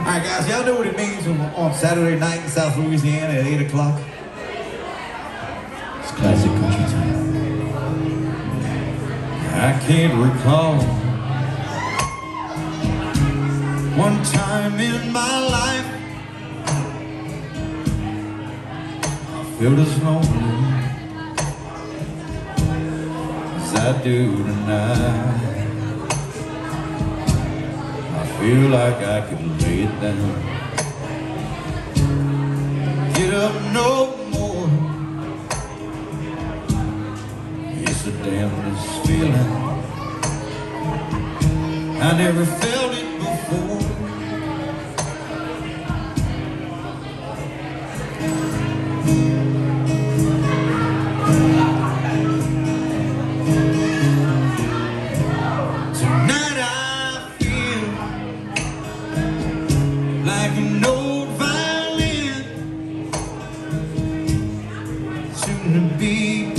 Alright guys, y'all know what it means on Saturday night in South Louisiana at 8 o'clock? It's classic country time. I can't recall one time in my life I felt as lonely as I do tonight. I feel like I could lay it down, get up no more. It's the damnedest feeling, I never felt it before. Tonight I feel like an old violin, soon to be